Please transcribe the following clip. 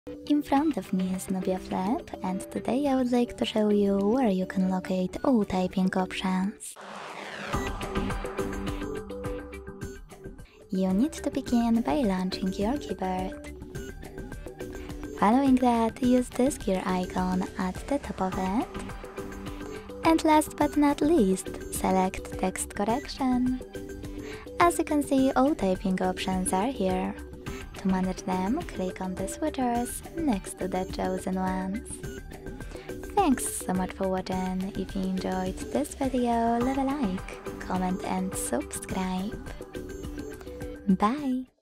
In front of me is Nubia Flip, and today I would like to show you where you can locate all typing options. You need to begin by launching your keyboard. Following that, use this gear icon at the top of it. And last but not least, select text correction. As you can see, all typing options are here. To manage them, click on the switchers next to the chosen ones. Thanks so much for watching. If you enjoyed this video, leave a like, comment and subscribe. Bye!